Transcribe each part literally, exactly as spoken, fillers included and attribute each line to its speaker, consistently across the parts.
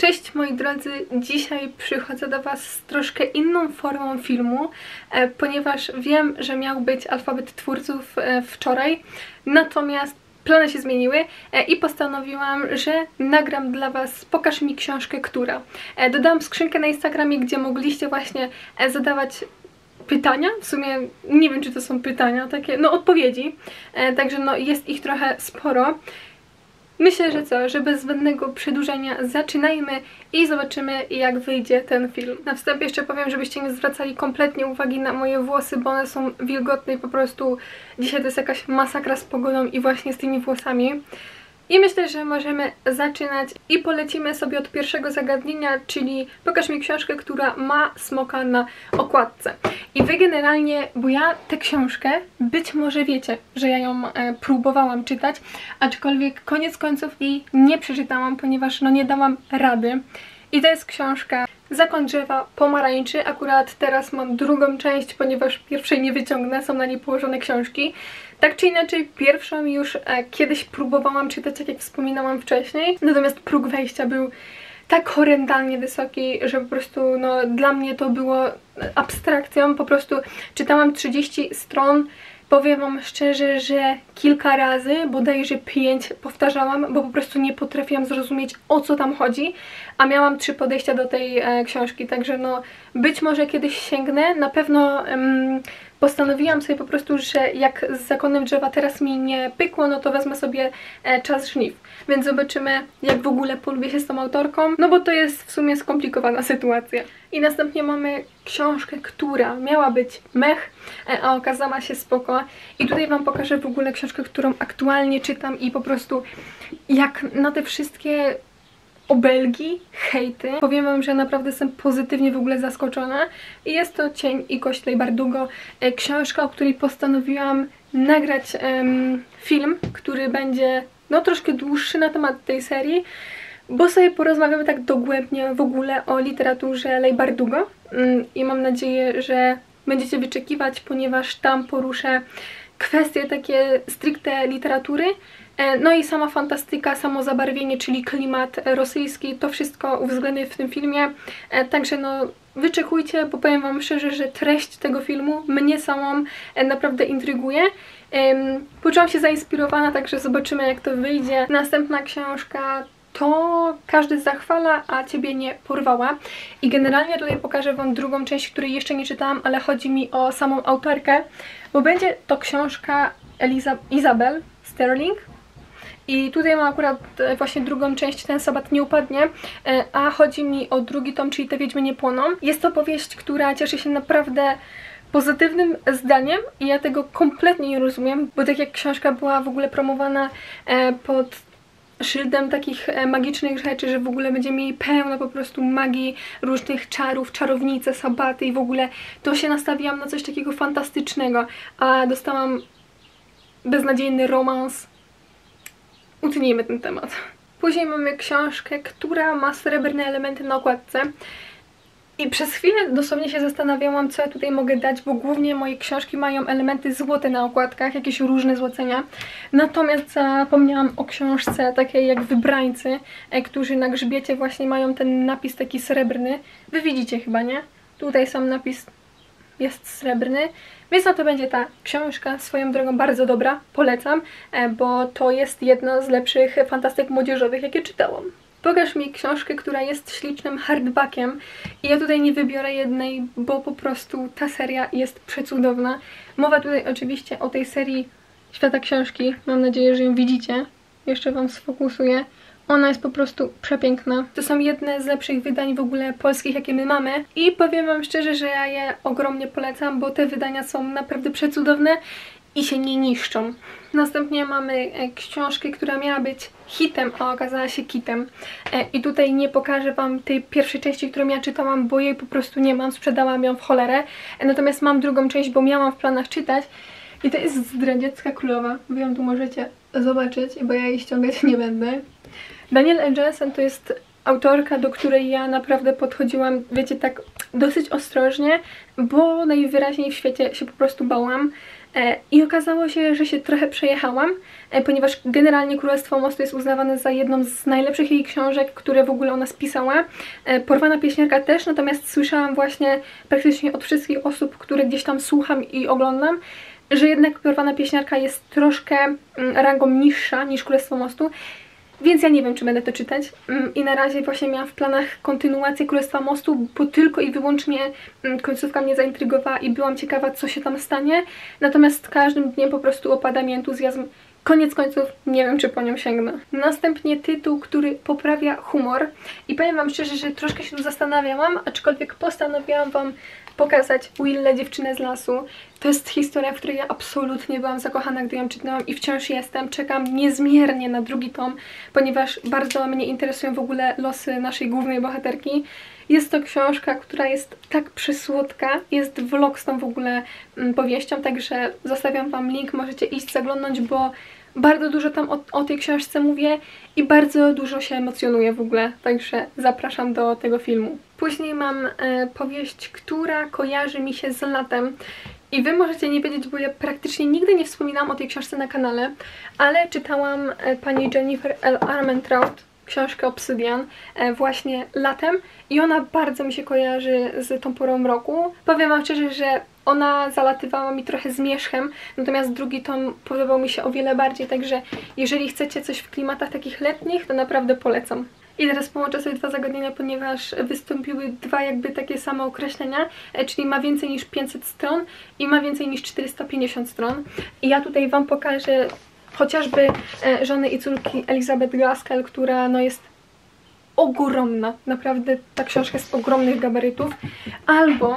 Speaker 1: Cześć moi drodzy, dzisiaj przychodzę do Was z troszkę inną formą filmu, e, ponieważ wiem, że miał być alfabet twórców e, wczoraj, natomiast plany się zmieniły e, i postanowiłam, że nagram dla Was Pokaż mi książkę, która. E, dodałam skrzynkę na Instagramie, gdzie mogliście właśnie e, zadawać pytania, w sumie nie wiem, czy to są pytania, takie, no odpowiedzi, e, także no jest ich trochę sporo. Myślę, że co, że bez zbędnego przedłużenia zaczynajmy i zobaczymy, jak wyjdzie ten film. Na wstępie jeszcze powiem, żebyście nie zwracali kompletnie uwagi na moje włosy, bo one są wilgotne i po prostu dzisiaj to jest jakaś masakra z pogodą i właśnie z tymi włosami. I myślę, że możemy zaczynać i polecimy sobie od pierwszego zagadnienia, czyli pokaż mi książkę, która ma smoka na okładce. I wy generalnie, bo ja tę książkę, być może wiecie, że ja ją e, próbowałam czytać, aczkolwiek koniec końców jej nie przeczytałam, ponieważ no nie dałam rady. I to jest książka Zakon drzewa pomarańczy. Akurat teraz mam drugą część, ponieważ pierwszej nie wyciągnę, są na niej położone książki. Tak czy inaczej, pierwszą już e, kiedyś próbowałam czytać, tak jak wspominałam wcześniej, natomiast próg wejścia był tak horrendalnie wysoki, że po prostu no, dla mnie to było abstrakcją. Po prostu czytałam trzydzieści stron. Powiem wam szczerze, że kilka razy, bodajże pięć, powtarzałam, bo po prostu nie potrafiłam zrozumieć, o co tam chodzi, a miałam trzy podejścia do tej e, książki, także no być może kiedyś sięgnę. Na pewno em, postanowiłam sobie po prostu, że jak z Zakonem drzewa teraz mi nie pykło, no to wezmę sobie e, Czas żniw, więc zobaczymy, jak w ogóle polubię się z tą autorką, no bo to jest w sumie skomplikowana sytuacja. I następnie mamy książkę, która miała być mech, a okazała się spoko. I tutaj wam pokażę w ogóle książkę, którą aktualnie czytam i po prostu jak na te wszystkie obelgi, hejty, powiem wam, że naprawdę jestem pozytywnie w ogóle zaskoczona. I jest to Cień i kość Bardugo, książka, o której postanowiłam nagrać um, film, który będzie no troszkę dłuższy na temat tej serii, bo sobie porozmawiamy tak dogłębnie w ogóle o literaturze Leigh Bardugo i mam nadzieję, że będziecie wyczekiwać, ponieważ tam poruszę kwestie takie stricte literatury, no i sama fantastyka, samo zabarwienie, czyli klimat rosyjski, to wszystko uwzględnię w tym filmie, także no wyczekujcie, bo powiem wam szczerze, że treść tego filmu mnie samą naprawdę intryguje. Poczułam się zainspirowana, także zobaczymy, jak to wyjdzie. Następna książka to Każdy zachwala, a ciebie nie porwała. I generalnie tutaj pokażę wam drugą część, której jeszcze nie czytałam, ale chodzi mi o samą autorkę, bo będzie to książka Eliza Isabel Sterling. I tutaj mam akurat właśnie drugą część, Ten sabat nie upadnie, a chodzi mi o drugi tom, czyli Te wiedźmy nie płoną. Jest to powieść, która cieszy się naprawdę pozytywnym zdaniem i ja tego kompletnie nie rozumiem, bo tak jak książka była w ogóle promowana pod szyldem takich magicznych rzeczy, że w ogóle będzie mieli pełno po prostu magii, różnych czarów, czarownice, sabaty i w ogóle to się nastawiłam na coś takiego fantastycznego, a dostałam beznadziejny romans. Utnijmy ten temat. Później mamy książkę, która ma srebrne elementy na okładce. I przez chwilę dosłownie się zastanawiałam, co ja tutaj mogę dać, bo głównie moje książki mają elementy złote na okładkach, jakieś różne złocenia. Natomiast zapomniałam o książce takiej jak Wybrańcy, którzy na grzbiecie właśnie mają ten napis taki srebrny. Wy widzicie chyba, nie? Tutaj sam napis jest srebrny, więc no to będzie ta książka, swoją drogą bardzo dobra, polecam, bo to jest jedna z lepszych fantastyk młodzieżowych, jakie czytałam. Pokaż mi książkę, która jest ślicznym hardbackiem i ja tutaj nie wybiorę jednej, bo po prostu ta seria jest przecudowna. Mowa tutaj oczywiście o tej serii Świata Książki, mam nadzieję, że ją widzicie. Jeszcze wam sfokusuję. Ona jest po prostu przepiękna. To są jedne z lepszych wydań w ogóle polskich, jakie my mamy. I powiem wam szczerze, że ja je ogromnie polecam, bo te wydania są naprawdę przecudowne i się nie niszczą. Następnie mamy książkę, która miała być hitem, a okazała się kitem. I tutaj nie pokażę wam tej pierwszej części, którą ja czytałam, bo jej po prostu nie mam, sprzedałam ją w cholerę. Natomiast mam drugą część, bo miałam w planach czytać. I to jest Zdradziecka Królowa. Wy ją tu możecie zobaczyć, bo ja jej ściągać nie będę. Danielle L. Jensen to jest autorka, do której ja naprawdę podchodziłam, wiecie, tak dosyć ostrożnie, bo najwyraźniej w świecie się po prostu bałam. I okazało się, że się trochę przejechałam, ponieważ generalnie Królestwo Mostu jest uznawane za jedną z najlepszych jej książek, które w ogóle ona spisała. Porwana pieśniarka też, natomiast słyszałam właśnie praktycznie od wszystkich osób, które gdzieś tam słucham i oglądam, że jednak Porwana pieśniarka jest troszkę rangą niższa niż Królestwo Mostu. Więc ja nie wiem, czy będę to czytać. I na razie właśnie miałam w planach kontynuację Królestwa Mostu, bo tylko i wyłącznie końcówka mnie zaintrygowała i byłam ciekawa, co się tam stanie. Natomiast każdym dniem po prostu opada mi entuzjazm. Koniec końców nie wiem, czy po nią sięgnę. Następnie tytuł, który poprawia humor. I powiem wam szczerze, że troszkę się tu zastanawiałam, aczkolwiek postanowiłam wam pokazać Willę, dziewczynę z lasu. To jest historia, w której ja absolutnie byłam zakochana, gdy ją czytałam i wciąż jestem. Czekam niezmiernie na drugi tom, ponieważ bardzo mnie interesują w ogóle losy naszej głównej bohaterki. Jest to książka, która jest tak przysłodka, jest vlog z tą w ogóle powieścią, także zostawiam wam link, możecie iść zaglądnąć, bo bardzo dużo tam o, o tej książce mówię i bardzo dużo się emocjonuję w ogóle, także zapraszam do tego filmu. Później mam e, powieść, która kojarzy mi się z latem. I wy możecie nie wiedzieć, bo ja praktycznie nigdy nie wspominałam o tej książce na kanale, ale czytałam e, pani Jennifer L. Armentrout, książkę Obsydian, e, właśnie latem i ona bardzo mi się kojarzy z tą porą roku. Powiem wam szczerze, że ona zalatywała mi trochę zmierzchem, natomiast drugi tom podobał mi się o wiele bardziej, także jeżeli chcecie coś w klimatach takich letnich, to naprawdę polecam. I teraz połączę sobie dwa zagadnienia, ponieważ wystąpiły dwa jakby takie same określenia, czyli ma więcej niż pięćset stron i ma więcej niż czterysta pięćdziesiąt stron. I ja tutaj wam pokażę chociażby Żony i córki Elizabeth Gaskell, która no jest ogromna, naprawdę ta książka jest ogromnych gabarytów, albo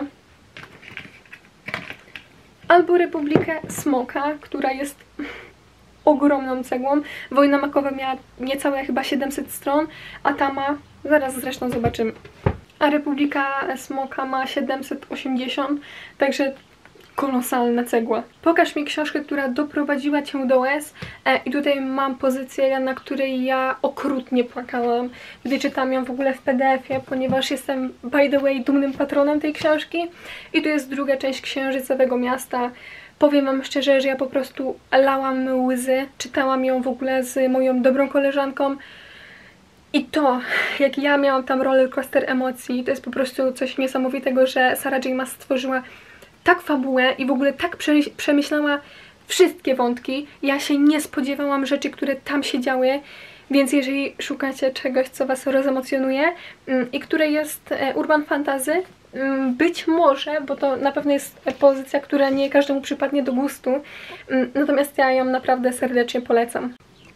Speaker 1: albo Republikę Smoka, która jest ogromną cegłą. Wojna makowa miała niecałe chyba siedemset stron, a ta ma, zaraz zresztą zobaczymy, a Republika Smoka ma siedemset osiemdziesiąt, także kolosalna cegła. Pokaż mi książkę, która doprowadziła cię do łez e, i tutaj mam pozycję, na której ja okrutnie płakałam, gdy czytam ją w ogóle w P D F-ie, ponieważ jestem by the way dumnym patronem tej książki i tu jest druga część Księżycowego Miasta. Powiem wam szczerze, że ja po prostu lałam łzy, czytałam ją w ogóle z moją dobrą koleżanką i to, jak ja miałam tam rollercoaster emocji, to jest po prostu coś niesamowitego, że Sarah J. Maas stworzyła tak fabułę i w ogóle tak przemyślała wszystkie wątki. Ja się nie spodziewałam rzeczy, które tam się działy, więc jeżeli szukacie czegoś, co was rozemocjonuje i które jest urban fantasy, być może, bo to na pewno jest pozycja, która nie każdemu przypadnie do gustu, natomiast ja ją naprawdę serdecznie polecam.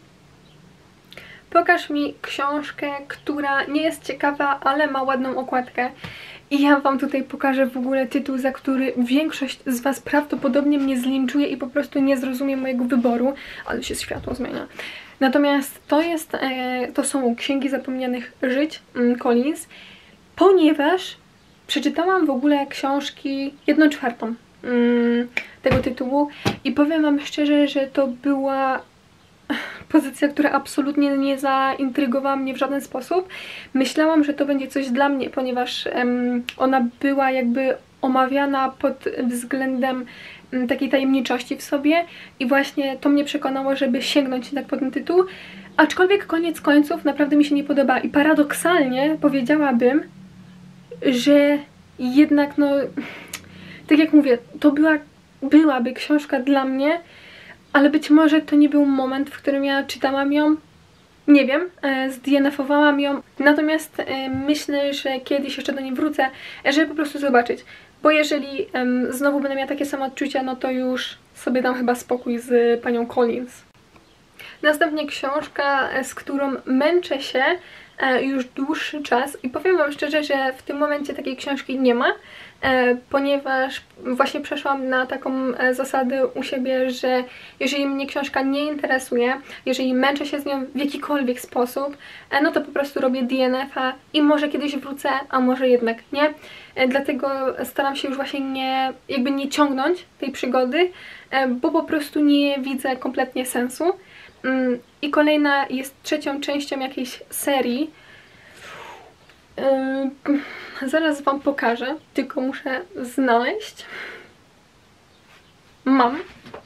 Speaker 1: Pokaż mi książkę, która nie jest ciekawa, ale ma ładną okładkę. I ja wam tutaj pokażę w ogóle tytuł, za który większość z was prawdopodobnie mnie zlinczuje i po prostu nie zrozumie mojego wyboru, ale się światło zmienia. Natomiast to jest, to są Księgi Zapomnianych Żyć Collins, ponieważ przeczytałam w ogóle książki jedną czwartą tego tytułu i powiem wam szczerze, że to była pozycja, która absolutnie nie zaintrygowała mnie w żaden sposób. Myślałam, że to będzie coś dla mnie, ponieważ um, ona była jakby omawiana pod względem um, takiej tajemniczości w sobie i właśnie to mnie przekonało, żeby sięgnąć tak po ten tytuł. Aczkolwiek koniec końców naprawdę mi się nie podoba i paradoksalnie powiedziałabym, że jednak no, tak jak mówię, to była, byłaby książka dla mnie, ale być może to nie był moment, w którym ja czytałam ją, nie wiem, e, Z D N F-owałam ją, natomiast e, myślę, że kiedyś jeszcze do niej wrócę, żeby po prostu zobaczyć, bo jeżeli e, znowu będę miała takie samo odczucia, no to już sobie dam chyba spokój z panią Collins. Następnie książka, z którą męczę się e, już dłuższy czas i powiem wam szczerze, że w tym momencie takiej książki nie ma, e, ponieważ właśnie przeszłam na taką e, zasadę u siebie, że jeżeli mnie książka nie interesuje, jeżeli męczę się z nią w jakikolwiek sposób, e, no to po prostu robię D N F-a i może kiedyś wrócę, a może jednak nie. E, dlatego staram się już właśnie nie, jakby nie ciągnąć tej przygody, e, bo po prostu nie widzę kompletnie sensu. I kolejna jest trzecią częścią jakiejś serii. Yy, zaraz wam pokażę, tylko muszę znaleźć. Mam.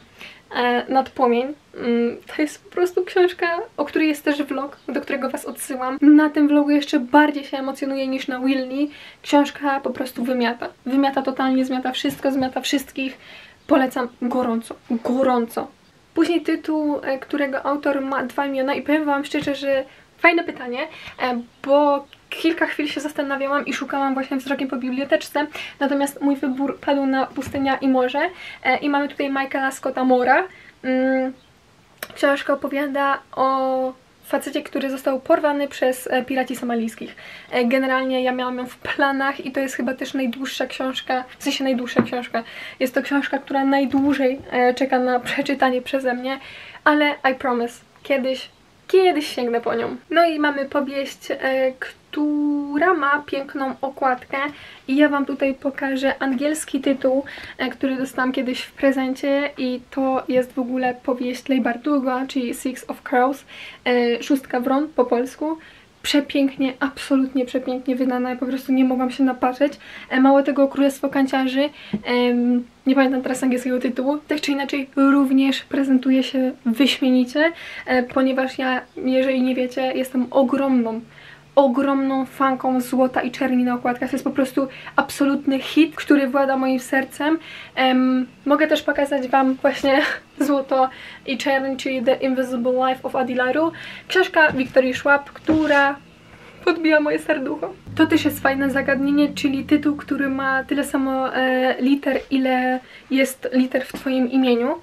Speaker 1: e, Nad płomień. Mm, to jest po prostu książka, o której jest też vlog, do którego was odsyłam. Na tym vlogu jeszcze bardziej się emocjonuję niż na Wilni. Książka po prostu wymiata. Wymiata totalnie, zmiata wszystko, zmiata wszystkich. Polecam gorąco, gorąco. Później tytuł, e, którego autor ma dwa imiona i powiem wam szczerze, że fajne pytanie, e, bo kilka chwil się zastanawiałam i szukałam właśnie wzrokiem po biblioteczce, natomiast mój wybór padł na Pustynia i Morze e, i mamy tutaj Michaela Scotta Moora. Mm, książka opowiada o facecie, który został porwany przez e, piraci somalijskich. E, generalnie ja miałam ją w planach i to jest chyba też najdłuższa książka, w sensie najdłuższa książka. Jest to książka, która najdłużej e, czeka na przeczytanie przeze mnie, ale I promise, kiedyś Kiedyś sięgnę po nią. No i mamy powieść, e, która ma piękną okładkę i ja wam tutaj pokażę angielski tytuł, e, który dostałam kiedyś w prezencie i to jest w ogóle powieść Leigh Bardugo, czyli Six of Crows, e, Szóstka Wron po polsku. Przepięknie, absolutnie przepięknie wydana, ja po prostu nie mogłam się napatrzeć. E, mało tego, Królestwo Kanciarzy, em, nie pamiętam teraz angielskiego tytułu, tak czy inaczej również prezentuje się wyśmienicie, e, ponieważ ja, jeżeli nie wiecie, jestem ogromną, ogromną fanką złota i czerni na okładkach. To jest po prostu absolutny hit, który włada moim sercem. Um, mogę też pokazać wam właśnie Złoto i czerń, czyli The Invisible Life of Adilaru. Książka Wiktorii Schwab, która podbija moje serducho. To też jest fajne zagadnienie, czyli tytuł, który ma tyle samo e, liter, ile jest liter w twoim imieniu.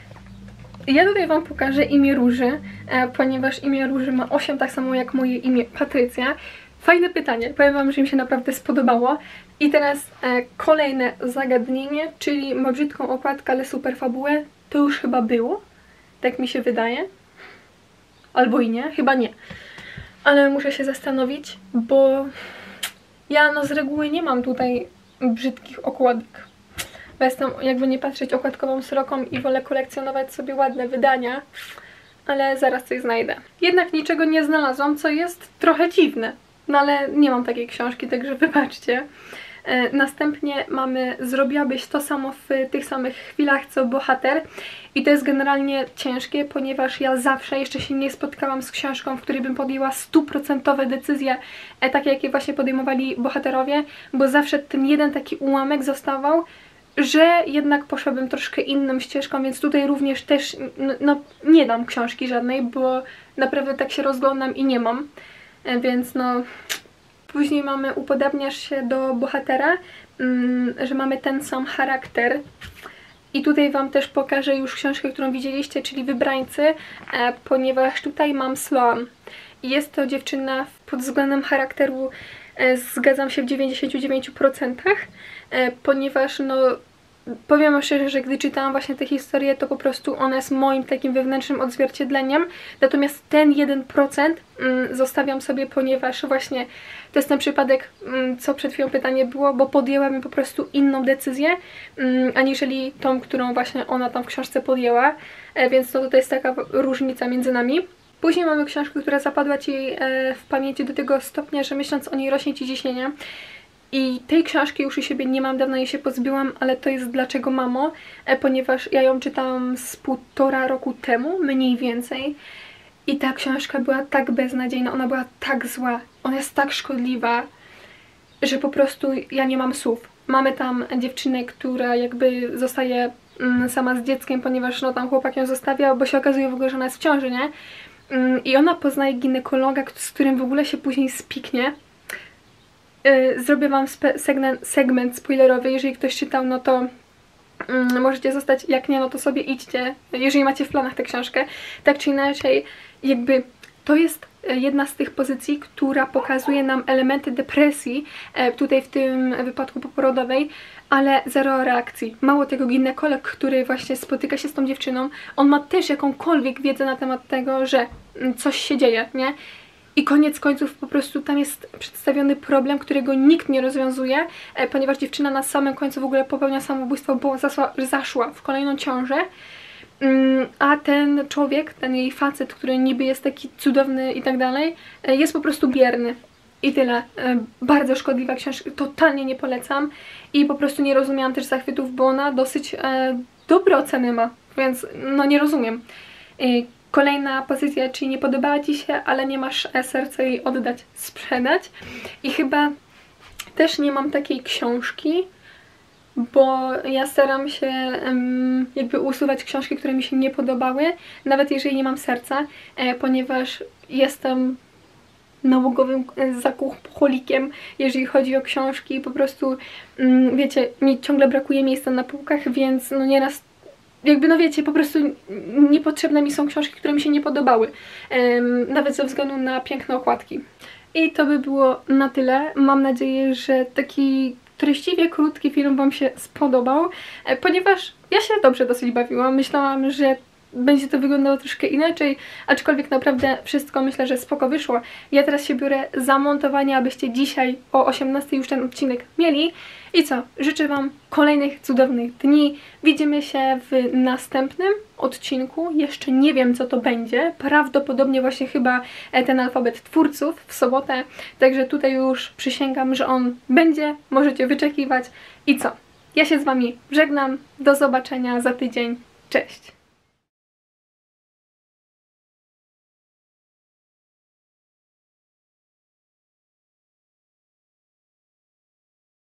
Speaker 1: Ja tutaj wam pokażę imię Róży, e, ponieważ imię Róży ma osiem, tak samo jak moje imię Patrycja. Fajne pytanie, powiem wam, że mi się naprawdę spodobało. I teraz e, kolejne zagadnienie, czyli ma brzydką okładkę, ale super fabułę. To już chyba było, tak mi się wydaje. Albo i nie, chyba nie. Ale muszę się zastanowić, bo ja no z reguły nie mam tutaj brzydkich okładek. Bo jestem, jakby nie patrzeć, okładkową sroką i wolę kolekcjonować sobie ładne wydania, ale zaraz coś znajdę. Jednak niczego nie znalazłam, co jest trochę dziwne, no ale nie mam takiej książki, także wybaczcie. E, następnie mamy Zrobiłabyś to samo w tych samych chwilach co bohater i to jest generalnie ciężkie, ponieważ ja zawsze jeszcze się nie spotkałam z książką, w której bym podjęła stuprocentowe decyzje, e, takie jakie właśnie podejmowali bohaterowie, bo zawsze ten jeden taki ułamek zostawał, że jednak poszłabym troszkę inną ścieżką, więc tutaj również też no, no, nie dam książki żadnej, bo naprawdę tak się rozglądam i nie mam, e, więc no... Później mamy Upodabniasz się do bohatera, mm, że mamy ten sam charakter. I tutaj wam też pokażę już książkę, którą widzieliście, czyli Wybrańcy, e, ponieważ tutaj mam Sloan. I jest to dziewczyna pod względem charakteru, e, zgadzam się w dziewięćdziesięciu dziewięciu procentach, e, ponieważ no... Powiem wam szczerze, że gdy czytałam właśnie tę historię, to po prostu ona jest moim takim wewnętrznym odzwierciedleniem. Natomiast ten jeden procent mm, zostawiam sobie, ponieważ właśnie to jest ten przypadek, mm, co przed chwilą pytanie było, bo podjęłam po prostu inną decyzję, mm, aniżeli tą, którą właśnie ona tam w książce podjęła. E, więc to tutaj jest taka różnica między nami. Później mamy książkę, która zapadła ci e, w pamięci do tego stopnia, że myśląc o niej rośnie ci ciśnienie. I tej książki już u siebie nie mam, dawno jej się pozbyłam, ale to jest Dlaczego Mamo, e, ponieważ ja ją czytałam z półtora roku temu, mniej więcej. I ta książka była tak beznadziejna, ona była tak zła, ona jest tak szkodliwa, że po prostu ja nie mam słów. Mamy tam dziewczynę, która jakby zostaje mm, sama z dzieckiem, ponieważ no tam chłopak ją zostawia, bo się okazuje w ogóle, że ona jest w ciąży, nie? Mm, I ona poznaje ginekologa, z którym w ogóle się później spiknie. Yy, zrobię wam segment, segment spoilerowy, jeżeli ktoś czytał, no to yy, możecie zostać, jak nie, no to sobie idźcie, jeżeli macie w planach tę książkę. Tak czy inaczej, jakby to jest jedna z tych pozycji, która pokazuje nam elementy depresji, yy, tutaj w tym wypadku poporodowej, ale zero reakcji. Mało tego, ginekolog, który właśnie spotyka się z tą dziewczyną, on ma też jakąkolwiek wiedzę na temat tego, że yy, coś się dzieje, nie? I koniec końców po prostu tam jest przedstawiony problem, którego nikt nie rozwiązuje, e, ponieważ dziewczyna na samym końcu w ogóle popełnia samobójstwo, bo zasła, zaszła w kolejną ciążę. Mm, a ten człowiek, ten jej facet, który niby jest taki cudowny i tak dalej, e, jest po prostu bierny. I tyle. E, bardzo szkodliwa książka, totalnie nie polecam. I po prostu nie rozumiałam też zachwytów, bo ona dosyć e, dobre oceny ma. więc no nie rozumiem. Kolejna pozycja, czyli nie podobała Ci się, ale nie masz serca jej oddać, sprzedać. I chyba też nie mam takiej książki, bo ja staram się um, jakby usuwać książki, które mi się nie podobały, nawet jeżeli nie mam serca, e, ponieważ jestem nałogowym zakucholikiem, jeżeli chodzi o książki. Po prostu, um, wiecie, mi ciągle brakuje miejsca na półkach, więc no nieraz jakby, no wiecie, po prostu niepotrzebne mi są książki, które mi się nie podobały, um, nawet ze względu na piękne okładki. I to by było na tyle. Mam nadzieję, że taki treściwie krótki film Wam się spodobał, ponieważ ja się dobrze dosyć bawiłam. Myślałam, że będzie to wyglądało troszkę inaczej, aczkolwiek naprawdę wszystko myślę, że spoko wyszło. Ja teraz się biorę za montowanie, abyście dzisiaj o osiemnastej już ten odcinek mieli. I co? Życzę Wam kolejnych cudownych dni. Widzimy się w następnym odcinku. Jeszcze nie wiem, co to będzie. Prawdopodobnie właśnie chyba ten alfabet twórców w sobotę. Także tutaj już przysięgam, że on będzie. Możecie wyczekiwać. I co? Ja się z Wami żegnam. Do zobaczenia za tydzień. Cześć!